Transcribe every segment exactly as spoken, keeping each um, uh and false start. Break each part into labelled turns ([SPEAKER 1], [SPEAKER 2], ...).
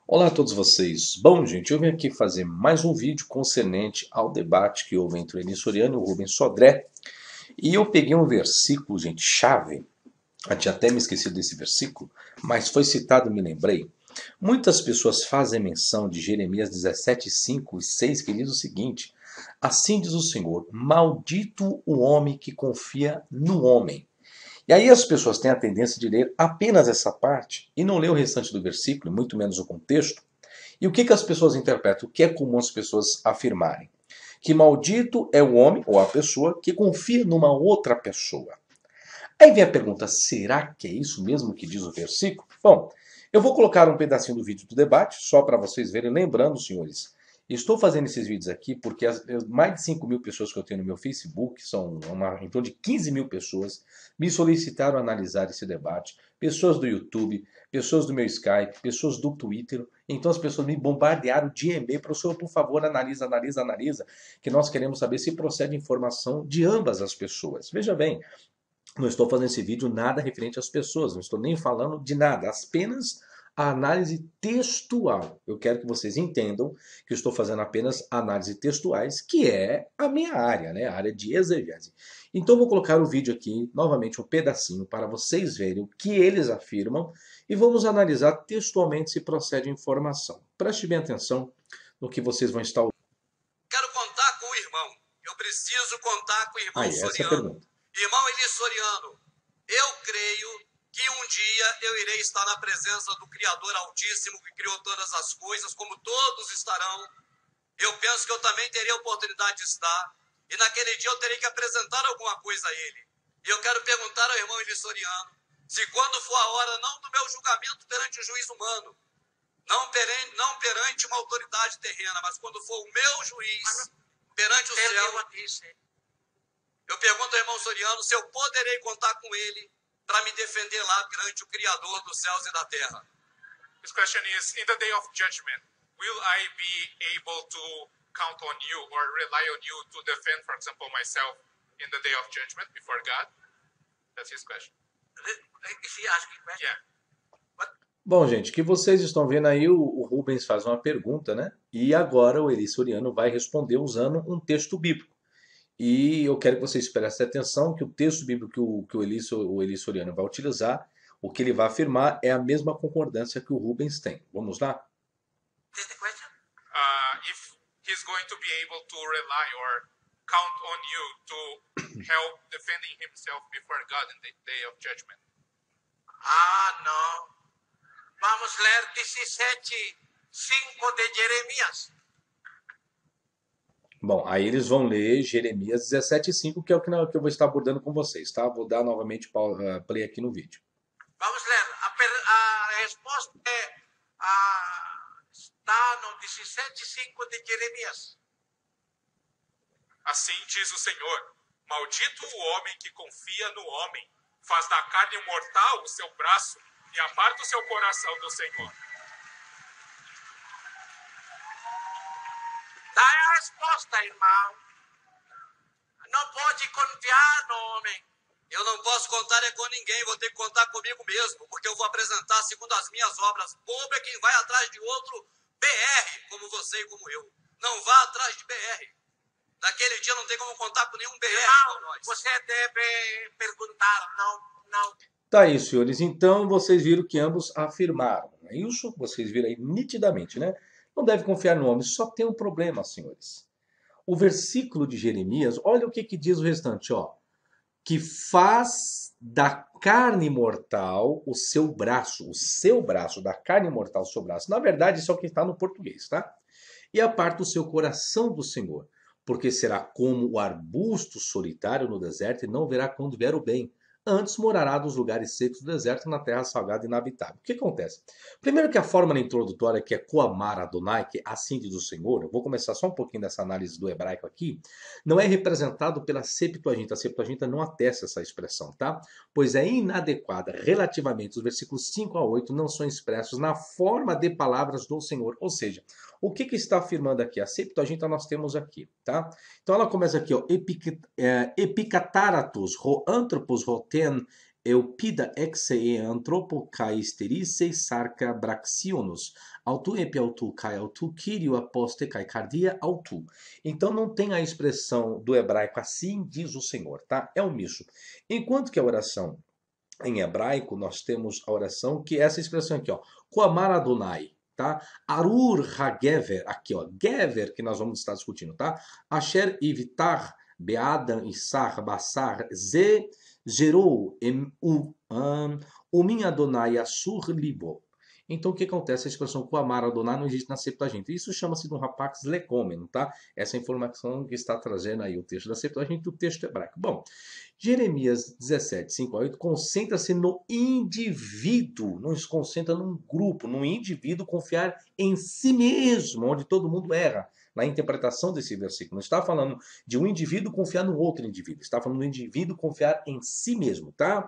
[SPEAKER 1] Olá a todos vocês. Bom, gente, eu vim aqui fazer mais um vídeo concernente ao debate que houve entre o Eni Soriano e o Rubens Sodré. E eu peguei um versículo, gente, chave. Eu tinha até me esquecido desse versículo, mas foi citado e me lembrei. Muitas pessoas fazem menção de Jeremias dezessete, cinco e seis, que diz o seguinte: Assim diz o Senhor, maldito o homem que confia no homem. E aí as pessoas têm a tendência de ler apenas essa parte e não ler o restante do versículo, muito menos o contexto. E o que, que as pessoas interpretam? O que é comum as pessoas afirmarem? Que maldito é o homem ou a pessoa que confia numa outra pessoa. Aí vem a pergunta, será que é isso mesmo que diz o versículo? Bom, eu vou colocar um pedacinho do vídeo do debate, só para vocês verem. Lembrando, senhores, estou fazendo esses vídeos aqui porque as mais de cinco mil pessoas que eu tenho no meu Facebook, são uma, em torno de quinze mil pessoas, me solicitaram analisar esse debate. Pessoas do YouTube, pessoas do meu Skype, pessoas do Twitter. Então as pessoas me bombardearam de e-mail. Professor, por favor, analisa, analisa, analisa, que nós queremos saber se procede informação de ambas as pessoas. Veja bem, não estou fazendo esse vídeo nada referente às pessoas, não estou nem falando de nada, apenas a análise textual. Eu quero que vocês entendam que eu estou fazendo apenas análise textuais, que é a minha área, né? A área de exegese. Então vou colocar o vídeo aqui, novamente um pedacinho, para vocês verem o que eles afirmam e vamos analisar textualmente se procede a informação. Preste bem atenção no que vocês vão estar ouvindo.
[SPEAKER 2] Quero contar com o irmão. Eu preciso contar com o irmão
[SPEAKER 1] Aí, essa é a
[SPEAKER 2] Soriano.
[SPEAKER 1] pergunta.
[SPEAKER 2] Irmão Eni Soriano, eu creio que um dia eu irei estar na presença do Criador Altíssimo que criou todas as coisas, como todos estarão. Eu penso que eu também terei a oportunidade de estar. E naquele dia eu terei que apresentar alguma coisa a ele. E eu quero perguntar ao irmão Eni Soriano se quando for a hora não do meu julgamento perante o juiz humano, não perante, não perante uma autoridade terrena, mas quando for o meu juiz perante o céu, eu pergunto ao irmão Soriano se eu poderei contar com ele para me defender lá perante o Criador dos céus e da terra.
[SPEAKER 3] His question is, in the day of judgment, will I be able to count on you or rely on you to defend, for example, myself in the day of judgment before God? That's his question.
[SPEAKER 2] Is he asking question?
[SPEAKER 3] Yeah.
[SPEAKER 1] Bom, gente, que vocês estão vendo aí, o, o Rubens faz uma pergunta, né? E agora o Eni Soriano vai responder usando um texto bíblico. E eu quero que vocês prestem atenção que o texto bíblico que o, que o, Eni, o Eni Soriano vai utilizar, o que ele vai afirmar é a mesma concordância que o Rubens tem. Vamos lá?
[SPEAKER 2] Is the question?
[SPEAKER 3] Uh, if he's going to be able to rely or count on you to help defending himself before God in the day of judgment.
[SPEAKER 2] Ah, não. Vamos ler dezessete, cinco de Jeremias.
[SPEAKER 1] Bom, aí eles vão ler Jeremias dezessete, cinco, que é o que eu vou estar abordando com vocês, tá? Vou dar novamente play aqui no vídeo.
[SPEAKER 2] Vamos ler. A, per, a resposta é, a, está no dezessete, cinco de Jeremias.
[SPEAKER 3] Assim diz o Senhor, maldito o homem que confia no homem, faz da carne mortal o seu braço e aparta o seu coração do Senhor.
[SPEAKER 2] Dá a resposta, irmão. Não pode confiar no homem. Eu não posso contar é com ninguém, vou ter que contar comigo mesmo, porque eu vou apresentar, segundo as minhas obras, pobre é quem vai atrás de outro B R, como você e como eu. Não vá atrás de B R. Naquele dia não tem como contar com nenhum B R como nós. Você deve perguntar, não, não.
[SPEAKER 1] Tá aí, senhores. Então, vocês viram que ambos afirmaram. Não é isso? Vocês viram aí nitidamente, né? Não deve confiar no homem. Só tem um problema, senhores. O versículo de Jeremias, olha o que, que diz o restante, ó. Que faz da carne mortal o seu braço, o seu braço, da carne mortal o seu braço. Na verdade, isso é o que está no português, tá? E aparta o seu coração do Senhor, porque será como o arbusto solitário no deserto e não verá quando vier o bem. Antes morará dos lugares secos do deserto na terra salgada e inabitável. O que acontece? Primeiro que a fórmula introdutória, que é Koamar Adonai, que é assim diz o Senhor, eu vou começar só um pouquinho dessa análise do hebraico aqui, não é representado pela Septuaginta. A Septuaginta não atesta essa expressão, tá? Pois é inadequada relativamente, os versículos cinco a oito não são expressos na forma de palavras do Senhor. Ou seja, o que, que está afirmando aqui? A Septuaginta nós temos aqui, tá? Então ela começa aqui, ó, epicataratos, ro anthropos, ro ten eupida exe anthropokaisterisse sarca braxionos, autu epi autu kai autu kirio aposte kai cardia autu. Então não tem a expressão do hebraico assim diz o Senhor, tá? É um misto. Enquanto que a oração em hebraico, nós temos a oração que é essa expressão aqui, ó, Koamar Adonai, tá? Arur HaGever, aqui, ó, Gever, que nós vamos estar discutindo, tá? Asher Ivitar Beadam Issar Basar Ze gerou em u um, o min Adonai Assur Libo. Então, o que acontece? A expressão Koamar Adonai não existe na Septuaginta. Isso chama-se de um rapax lecomen, tá? Essa informação que está trazendo aí o texto da Septuaginta do texto hebraico. Bom, Jeremias dezessete, cinco a oito concentra-se no indivíduo, não se concentra num grupo, num indivíduo confiar em si mesmo, onde todo mundo erra. Na interpretação desse versículo, não está falando de um indivíduo confiar no outro indivíduo, está falando do indivíduo confiar em si mesmo, tá?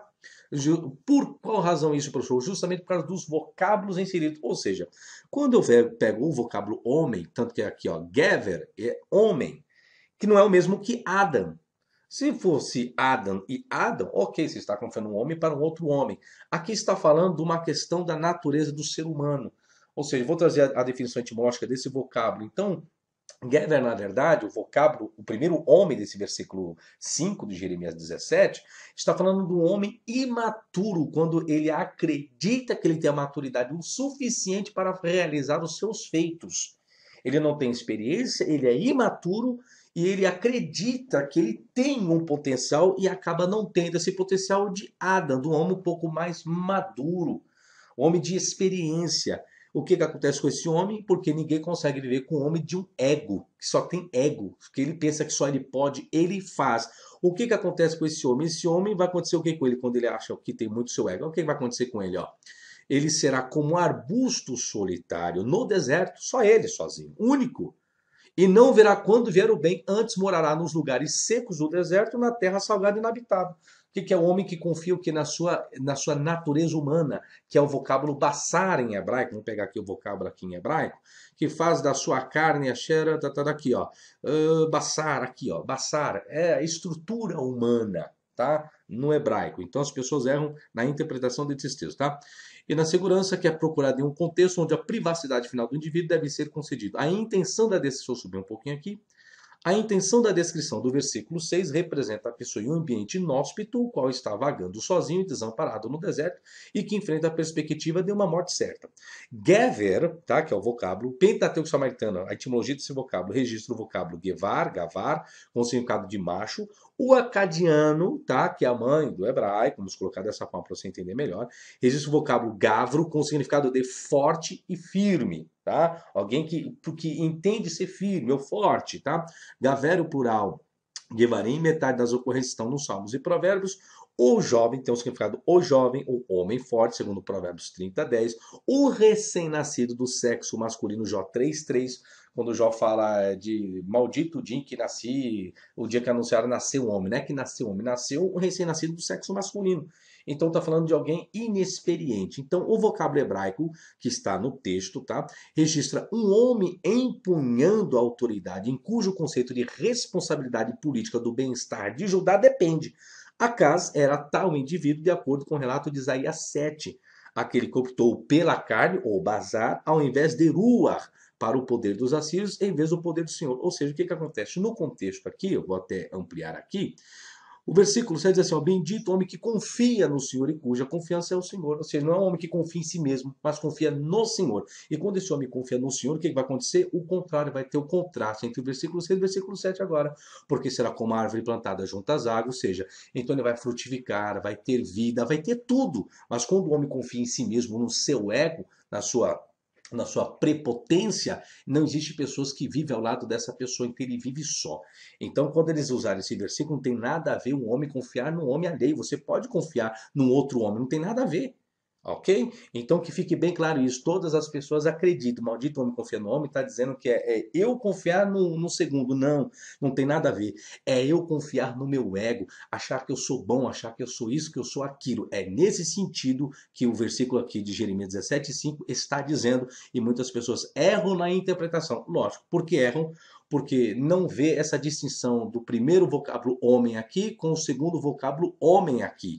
[SPEAKER 1] Por qual razão isso, professor? Justamente por causa dos vocábulos inseridos. Ou seja, quando eu pego o vocábulo homem, tanto que aqui, ó, Gever é homem, que não é o mesmo que Adam. Se fosse Adam e Adam, ok, você está confiando um homem para um outro homem. Aqui está falando de uma questão da natureza do ser humano. Ou seja, vou trazer a definição etimológica desse vocábulo. Então, Gever, na verdade, o vocábulo, o primeiro homem desse versículo cinco de Jeremias dezessete, está falando de um homem imaturo, quando ele acredita que ele tem a maturidade o suficiente para realizar os seus feitos. Ele não tem experiência, ele é imaturo e ele acredita que ele tem um potencial e acaba não tendo esse potencial de Adam, de um homem um pouco mais maduro, um homem de experiência. O que, que acontece com esse homem? Porque ninguém consegue viver com um homem de um ego, que só tem ego, que ele pensa que só ele pode, ele faz. O que, que acontece com esse homem? Esse homem vai acontecer o que com ele quando ele acha que tem muito seu ego? O que vai acontecer com ele? Ó? Ele será como um arbusto solitário no deserto, só ele sozinho, único. E não verá quando vier o bem, antes morará nos lugares secos do deserto, na terra salgada e inabitável. O que é o homem que confia o que na sua, na sua natureza humana, que é o vocábulo basar em hebraico, vamos pegar aqui o vocábulo aqui em hebraico, que faz da sua carne a xera, tá, tá, aqui, ó, uh, basar, aqui, ó, basar, é a estrutura humana, tá? No hebraico. Então as pessoas erram na interpretação desses textos, tá? E na segurança que é procurada em um contexto onde a privacidade final do indivíduo deve ser concedida. A intenção da descrição, deixa eu subir um pouquinho aqui, a intenção da descrição do versículo seis representa a pessoa em um ambiente inóspito, o qual está vagando sozinho e desamparado no deserto e que enfrenta a perspectiva de uma morte certa. Gever, tá, que é o vocábulo, Pentateuco samaritano, a etimologia desse vocábulo, registra o vocábulo Gevar, Gavar, com o significado de macho. O acadiano, tá, que é a mãe do hebraico, vamos colocar dessa forma para você entender melhor, registra o vocábulo Gavro, com o significado de forte e firme. Tá? Alguém que, que entende ser firme ou forte, tá? Gaver, o plural, Gevarim, metade das ocorrências estão nos Salmos e Provérbios. O jovem tem o significado o jovem, o homem forte, segundo Provérbios trinta, dez. O recém-nascido do sexo masculino, Jó três, três, quando Jó fala de maldito o dia em que nasci, o dia que anunciaram nasceu um homem, não é que nasceu um homem, nasceu um recém-nascido do sexo masculino. Então está falando de alguém inexperiente. Então o vocábulo hebraico que está no texto, tá, registra um homem empunhando a autoridade, em cujo conceito de responsabilidade política do bem-estar de Judá depende. Acas era tal indivíduo de acordo com o relato de Isaías sete, aquele que optou pela carne, ou bazar, ao invés de ruar, para o poder dos assírios, em vez do poder do Senhor. Ou seja, o que, que acontece? No contexto aqui, eu vou até ampliar aqui, o versículo sete diz assim, ó, bendito o homem que confia no Senhor e cuja confiança é o Senhor. Ou seja, não é um homem que confia em si mesmo, mas confia no Senhor. E quando esse homem confia no Senhor, o que vai acontecer? O contrário, vai ter o contraste entre o versículo seis e o versículo sete agora. Porque será como a árvore plantada junto às águas, ou seja, então ele vai frutificar, vai ter vida, vai ter tudo. Mas quando o homem confia em si mesmo, no seu ego, na sua... na sua prepotência, não existe pessoas que vivem ao lado dessa pessoa, então ele vive só. Então, quando eles usarem esse versículo, não tem nada a ver um homem confiar no homem alheio. Você pode confiar num outro homem, não tem nada a ver. Ok? Então que fique bem claro isso. Todas as pessoas acreditam. Maldito homem confia no homem, está dizendo que é, é eu confiar no, no segundo. Não, não tem nada a ver. É eu confiar no meu ego, achar que eu sou bom, achar que eu sou isso, que eu sou aquilo. É nesse sentido que o versículo aqui de Jeremias dezessete, cinco está dizendo, e muitas pessoas erram na interpretação. Lógico, por que erram? Porque não vê essa distinção do primeiro vocábulo homem aqui com o segundo vocábulo homem aqui.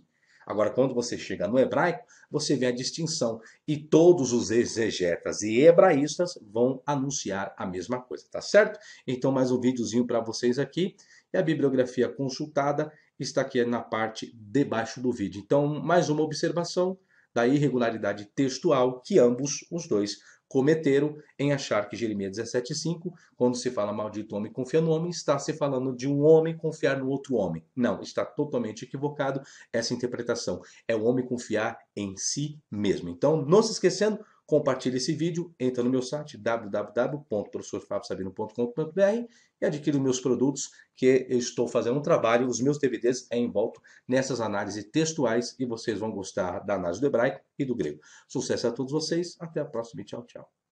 [SPEAKER 1] Agora, quando você chega no hebraico, você vê a distinção e todos os exegetas e hebraístas vão anunciar a mesma coisa, tá certo? Então, mais um videozinho para vocês aqui. E a bibliografia consultada está aqui na parte debaixo do vídeo. Então, mais uma observação da irregularidade textual que ambos os dois cometeram em achar que Jeremias dezessete, cinco, quando se fala maldito homem confia no homem, está se falando de um homem confiar no outro homem. Não, está totalmente equivocado essa interpretação. É o homem confiar em si mesmo. Então, não se esquecendo, compartilhe esse vídeo, entra no meu site w w w ponto professor fábio sabino ponto com ponto b r e adquira os meus produtos, que eu estou fazendo um trabalho, os meus D V Ds é envolto nessas análises textuais e vocês vão gostar da análise do hebraico e do grego. Sucesso a todos vocês, até a próxima e tchau, tchau.